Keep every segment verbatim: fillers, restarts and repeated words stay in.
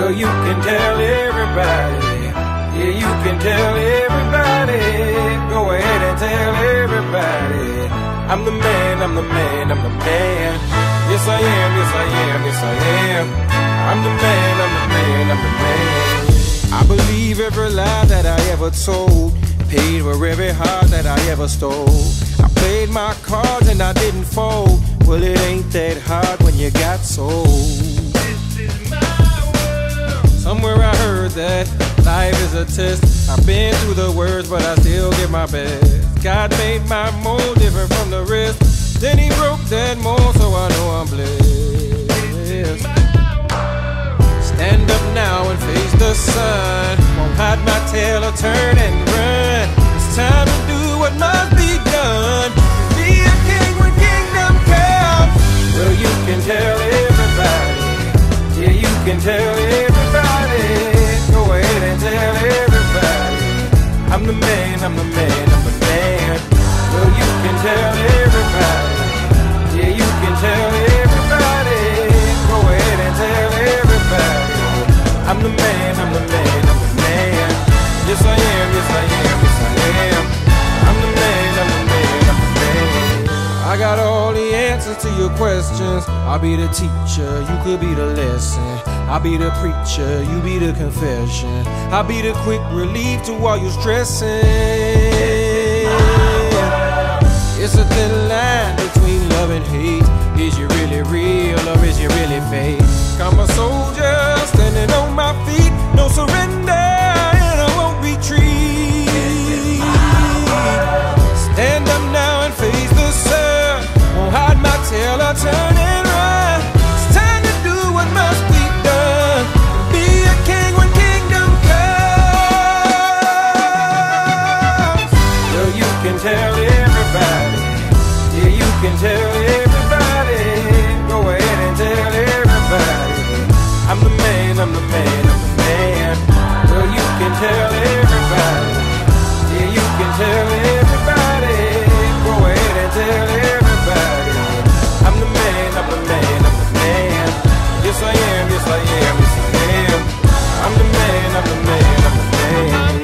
Well, you can tell everybody. Yeah, you can tell everybody. Go ahead and tell everybody. I'm the man, I'm the man, I'm the man. Yes I am, yes I am, yes I am. I'm the man, I'm the man, I'm the man. I believe every lie that I ever told. Paid for every heart that I ever stole. I played my cards and I didn't fold. Well, it ain't that hard when you got sold. This is my world. Somewhere I heard that life is a test. I've been through the worst, but I still give my best. God made my mold different from the rest. Then he broke that mold, so I know I'm blessed. Stand up now and face the sun. Won't hide my tail or turn and run. It's time to do what must be done. Be a king when kingdom comes. Well, you can tell everybody. Yeah, you can tell everybody. Go ahead and tell everybody. I'm the man, I'm the man, I'm the man. Well, you can tell everybody. Yeah, you can tell everybody. Go ahead and tell everybody. I'm the man, I'm the man, I'm the man. Yes I am, yes I am, yes I am. I'm the man, I'm the man, I'm the man. I got all the answers to your questions. I'll be the teacher, you could be the lesson. I'll be the preacher, you be the confession. I'll be the quick relief to all your stressing. It's a thin line between love and hate. Is you really real or is you really fake? I'm a soldier standing on my feet. No surrender and I won't retreat. Stand up now and face the sun. Won't hide my tail or turn and run. It's time to do what must be done. Be a king when kingdom comes. Well, you can tell everybody. Yeah, you can tell everybody. Go ahead and tell everybody. I'm the man, I'm the man, I'm the man. Well, you can tell everybody. Yeah, you can tell everybody. Go ahead and tell everybody. I'm the man, I'm the man, I'm the man. Yes I am, yes I am, yes I am. I'm the man, I'm the man, I'm the man.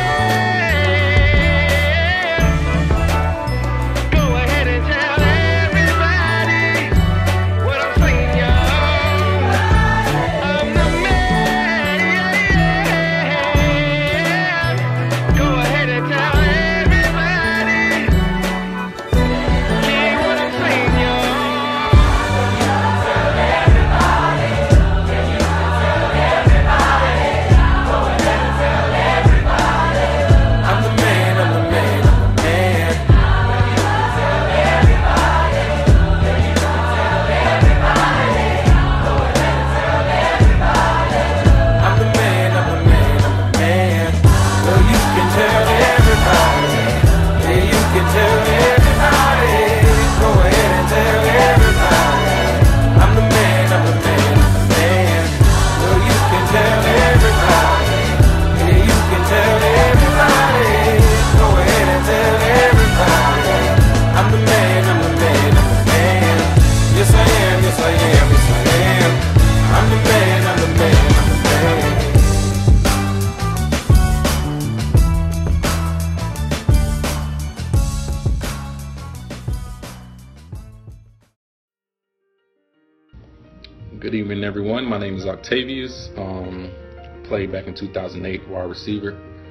Good evening, everyone. My name is Octavius. Um, played back in two thousand eight, wide receiver.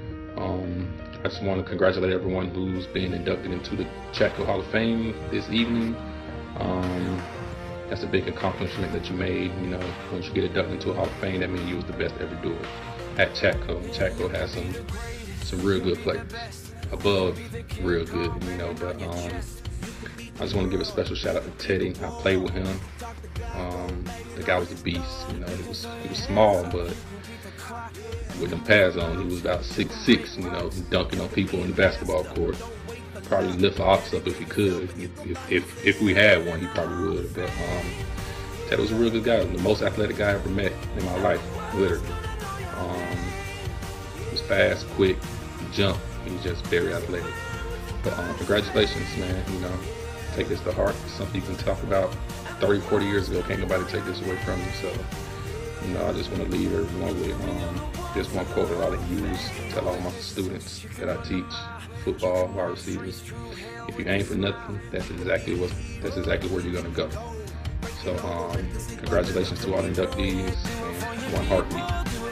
Um, I just want to congratulate everyone who's been inducted into the Chatco Hall of Fame this evening. Um, that's a big accomplishment that you made. You know, once you get inducted into a Hall of Fame, that means you was the best to ever do it at Chatco. And Chatco has some some real good players, above real good, you know. But um, I just want to give a special shout out to Teddy. I played with him. Um, the guy was a beast. You know, he was he was small, but with them pads on, he was about six six. You know, dunking on people in the basketball court. Probably lift the ox up if he could. If if if we had one, he probably would. But um, Teddy was a real good guy. The most athletic guy I ever met in my life, literally. Um, he was fast, quick, jump. He was just very athletic. But um, congratulations, man. You know, take this to heart. It's something you can talk about thirty, forty years ago. Can't nobody take this away from you. So you know, I just want to leave everyone with um, just one quote that I like to use, tell all my students that I teach, football, wide receivers. If you aim for nothing, that's exactly what that's exactly where you're gonna go. So um, congratulations to all the inductees and one heartbeat.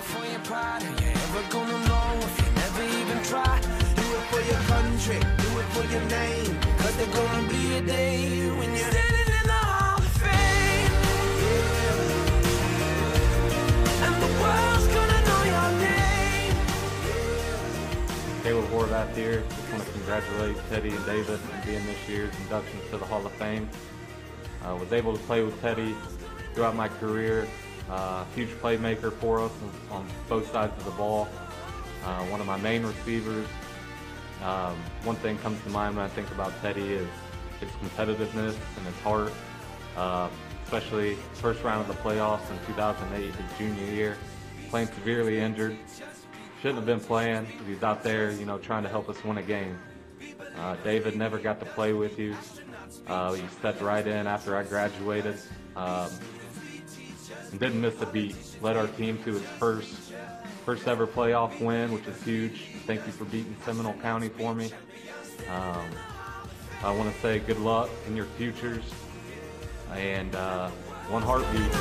Caleb Horvath here. Just want to congratulate Teddy and David on being this year's inductions to the Hall of Fame. I uh, was able to play with Teddy throughout my career. Uh, huge playmaker for us on, on both sides of the ball. Uh, one of my main receivers. Um, one thing comes to mind when I think about Teddy is his competitiveness and his heart. Uh, especially first round of the playoffs in two thousand eight, his junior year, playing severely injured. Shouldn't have been playing. He's out there, you know, trying to help us win a game. Uh, David never got to play with you. Uh, he stepped right in after I graduated um, and didn't miss a beat. Led our team to its first, first ever playoff win, which is huge. Thank you for beating Seminole County for me. Um, I want to say good luck in your futures and uh, one heartbeat.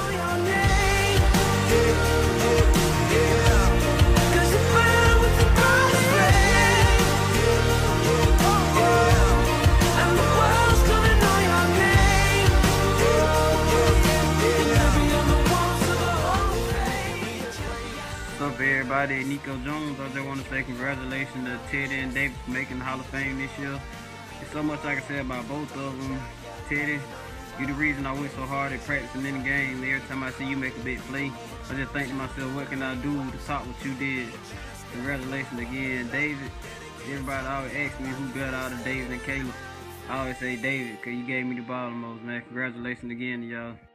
What's up, everybody? Nico Jones. I just want to say congratulations to Teddy and David for making the Hall of Fame this year. There's so much I can say about both of them. Teddy, you're the reason I went so hard at practicing in the game. Every time I see you make a big play, I just think to myself, what can I do to top what you did? Congratulations again, David. Everybody always asks me who got out of David and Caleb. I always say David, because you gave me the ball the most, man. Congratulations again to y'all.